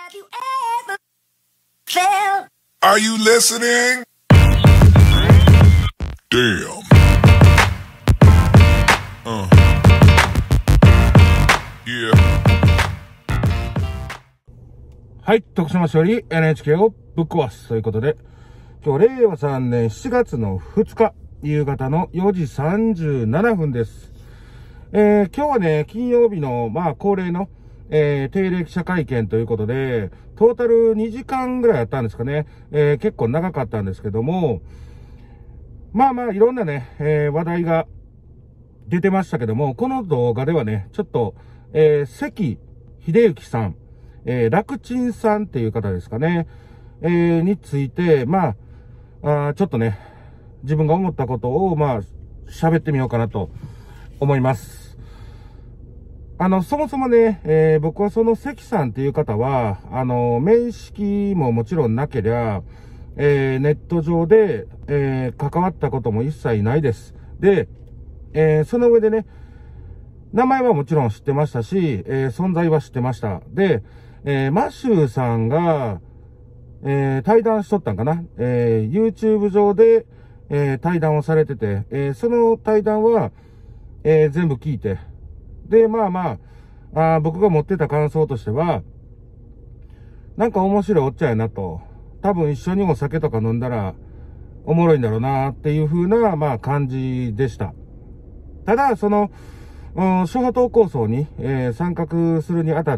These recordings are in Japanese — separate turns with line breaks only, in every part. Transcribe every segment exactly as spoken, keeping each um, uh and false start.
Have you ever felt?
Are you listening? Damn. Uh. Yeah.
はい、徳島市より エヌエイチケー をぶっ壊すということで、今日れいわさんねんしちがつのふつか、夕方のよじさんじゅうななふんです。えー、今日はね、金曜日の、まあ、恒例の、えー、定例記者会見ということで、トータルにじかんぐらいあったんですかね。えー、結構長かったんですけども、まあまあ、いろんなね、えー、話題が出てましたけども、この動画ではね、ちょっと、えー、関秀幸さん、えー、楽ちんさんっていう方ですかね、えー、について、まあ、あちょっとね、自分が思ったことを、まあ、喋ってみようかなと思います。あの、そもそもね、えー、僕はその関さんっていう方は、あの、面識ももちろんなけりゃ、えー、ネット上で、えー、関わったことも一切ないです。で、えー、その上でね、名前はもちろん知ってましたし、えー、存在は知ってました。で、えー、マシューさんが、えー、対談しとったんかな、えー、YouTube 上で、えー、対談をされてて、えー、その対談は、えー、全部聞いて、で、まあまあ、あ僕が持ってた感想としては、なんか面白いおっちゃんやなと。多分一緒にお酒とか飲んだら、おもろいんだろうなっていう風な、まあ感じでした。ただ、その、うん、諸派党構想に、えー、参画するにあたって、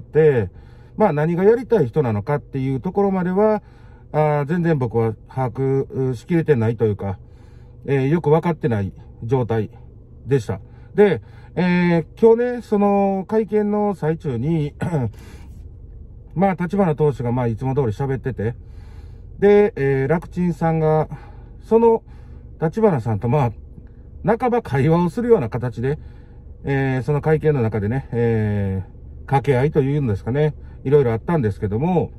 まあ何がやりたい人なのかっていうところまでは、あ全然僕は把握しきれてないというか、えー、よくわかってない状態でした。で、えー、今日ね、その会見の最中に、まあ、立花党首がまあ、いつも通り喋ってて、で、えー、楽ちんさんが、その立花さんとまあ、半ば会話をするような形で、えー、その会見の中でね、えー、掛け合いというんですかね、いろいろあったんですけども、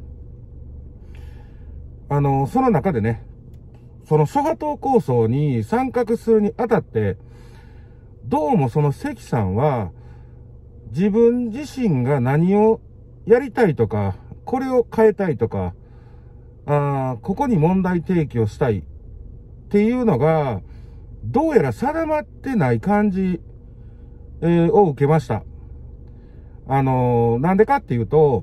あの、その中でね、その諸派党構想に参画するにあたって、どうもその関さんは、自分自身が何をやりたいとか、これを変えたいとか、あここに問題提起をしたいっていうのが、どうやら定まってない感じ、えー、を受けました。あのー、なんでかっていうと、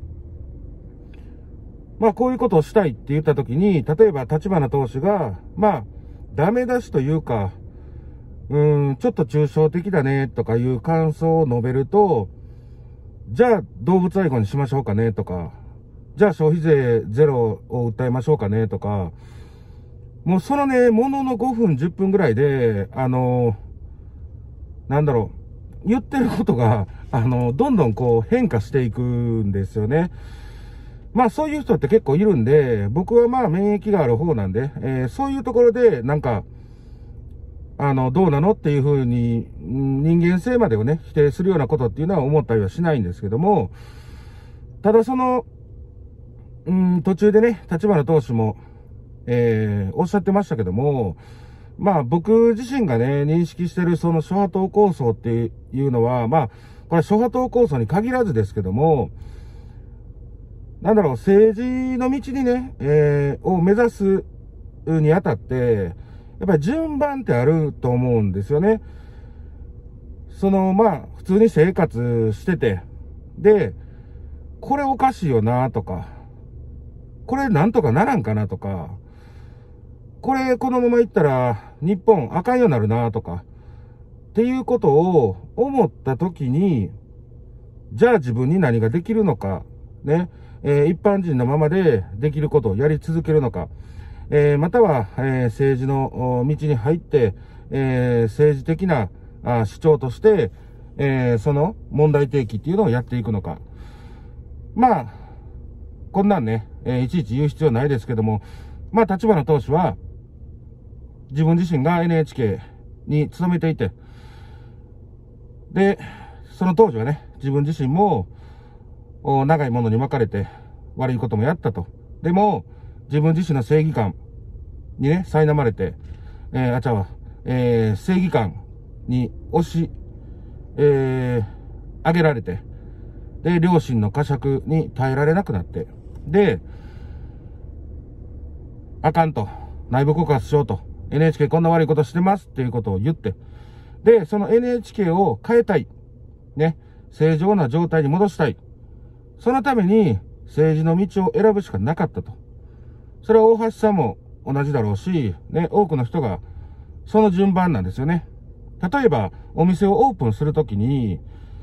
まあこういうことをしたいって言ったときに、例えば立花党首が、まあ、ダメ出しというか、うーん、ちょっと抽象的だねとかいう感想を述べると、じゃあ動物愛護にしましょうかねとか、じゃあ消費税ゼロを訴えましょうかねとか、もうそのね、もののごふん、じゅっぷんぐらいで、あの、なんだろう、言ってることが、あの、どんどんこう変化していくんですよね。まあそういう人って結構いるんで、僕はまあ免疫がある方なんで、えー、そういうところでなんか、あの、どうなのっていうふうに、人間性までをね、否定するようなことっていうのは思ったりはしないんですけども、ただその、うん、途中でね、立花党首も、えー、おっしゃってましたけども、まあ僕自身がね、認識してるその諸派党構想っていうのは、まあ、これ諸派党構想に限らずですけども、なんだろう、政治の道にね、えー、を目指すにあたって、やっぱり順番ってあると思うんですよね。その、まあ、普通に生活してて、で、これおかしいよなとか、これなんとかならんかなとか、これこのままいったら日本あかんようになるなとか、っていうことを思った時に、じゃあ自分に何ができるのか、ね、えー、一般人のままでできることをやり続けるのか、えー、または、えー、政治の道に入って、えー、政治的なあ主張として、えー、その問題提起っていうのをやっていくのか。まあ、こんなんね、えー、いちいち言う必要ないですけども、まあ、立花党首は、自分自身が エヌエイチケー に勤めていて、で、その当時はね、自分自身も、長いものに巻かれて、悪いこともやったと。でも、自分自身の正義感にね、苛まれて、えー、あちゃは、えー、正義感に押し、えー、上げられて、で、両親の呵責に耐えられなくなって、 で、あかんと。内部告発しようと。エヌエイチケー こんな悪いことしてますっていうことを言って。で、その エヌエイチケー を変えたい。ね。正常な状態に戻したい。そのために政治の道を選ぶしかなかったと。それは大橋さんも同じだろうし、ね、多くの人がその順番なんですよね。例えば、お店をオープンするときに、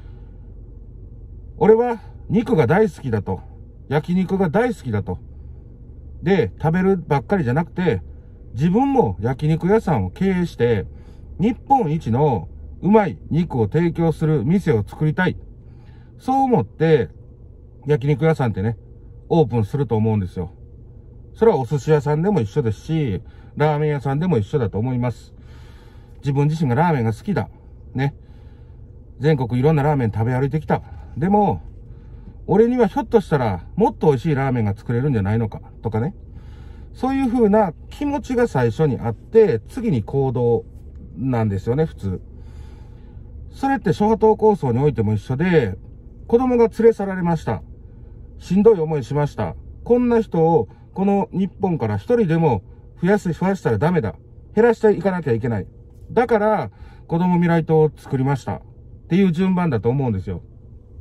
俺は肉が大好きだと。焼肉が大好きだと。で、食べるばっかりじゃなくて、自分も焼肉屋さんを経営して、日本一のうまい肉を提供する店を作りたい。そう思って、焼肉屋さんってね、オープンすると思うんですよ。それはお寿司屋さんでも一緒ですし、ラーメン屋さんでも一緒だと思います。自分自身がラーメンが好きだ。ね。全国いろんなラーメン食べ歩いてきた。でも、俺にはひょっとしたらもっと美味しいラーメンが作れるんじゃないのかとかね。そういう風な気持ちが最初にあって、次に行動なんですよね、普通。それって諸波島構想においても一緒で、子供が連れ去られました。しんどい思いしました。こんな人をこの日本から一人でも増やす、増やしたらダメだ。減らしていかなきゃいけない。だから、子供未来党を作りました。っていう順番だと思うんですよ。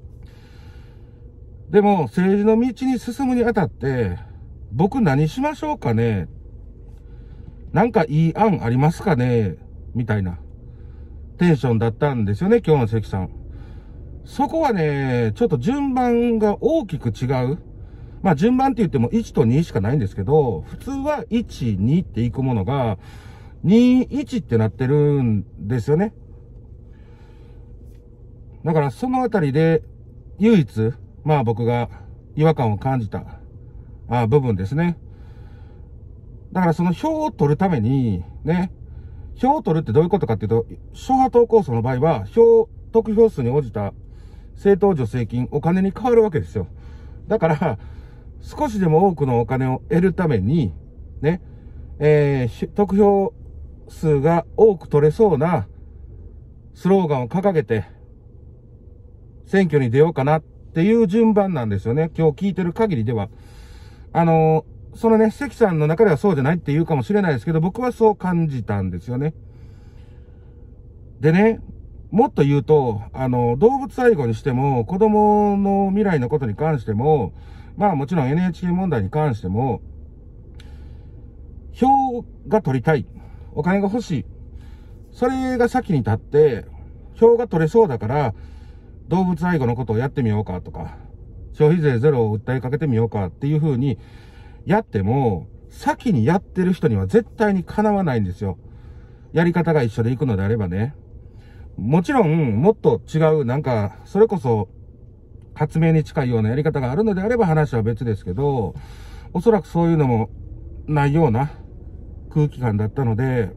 でも、政治の道に進むにあたって、僕何しましょうかね？なんかいい案ありますかね？みたいなテンションだったんですよね、今日の関さん。そこはね、ちょっと順番が大きく違う。まあ順番って言ってもいちとにしかないんですけど、普通はいち、にっていくものが、に、いちってなってるんですよね。だからそのあたりで唯一、まあ僕が違和感を感じたあ部分ですね。だからその票を取るために、ね、票を取るってどういうことかっていうと、諸波島構想の場合は、票、得票数に応じた政党助成金、お金に変わるわけですよ。だから、少しでも多くのお金を得るために、ね、えー、得票数が多く取れそうなスローガンを掲げて、選挙に出ようかなっていう順番なんですよね。今日聞いてる限りでは。あのー、そのね、関さんの中ではそうじゃないって言うかもしれないですけど、僕はそう感じたんですよね。でね、もっと言うと、あの、動物愛護にしても、子供の未来のことに関しても、まあもちろん エヌエイチケー 問題に関しても、票が取りたい。お金が欲しい。それが先に立って、票が取れそうだから、動物愛護のことをやってみようかとか、消費税ゼロを訴えかけてみようかっていう風にやっても、先にやってる人には絶対にかなわないんですよ。やり方が一緒で行くのであればね。もちろん、もっと違う、なんか、それこそ、発明に近いようなやり方があるのであれば話は別ですけど、おそらくそういうのもないような空気感だったので、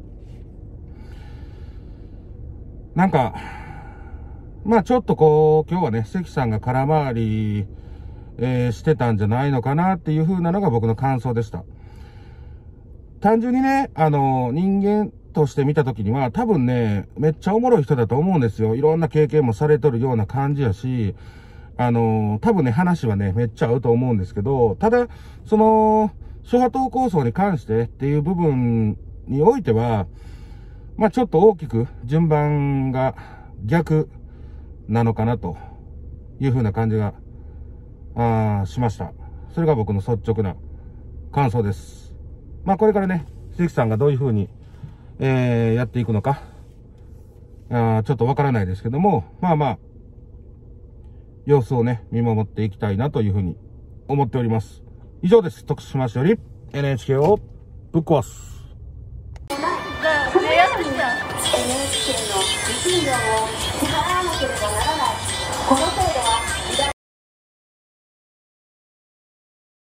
なんか、まあちょっとこう、今日はね、関さんが空回り、えー、してたんじゃないのかなっていう風なのが僕の感想でした。単純にね、あの、人間として見たときには、多分ね、めっちゃおもろい人だと思うんですよ。いろんな経験もされとるような感じやし、あの、多分ね、話はね、めっちゃ合うと思うんですけど、ただ、その、諸波島構想に関してっていう部分においては、まあちょっと大きく順番が逆なのかなという風な感じが、あーしました。それが僕の率直な感想です。まあこれからね、関さんがどういう風に、えー、やっていくのか、あちょっとわからないですけども、まあまあ、様子をね、見守っていきたいなという風に思っております。以上です。徳島市より エヌエイチケー をぶっ壊す。
エヌエイチケー の受信料を支払わなければならない。この制度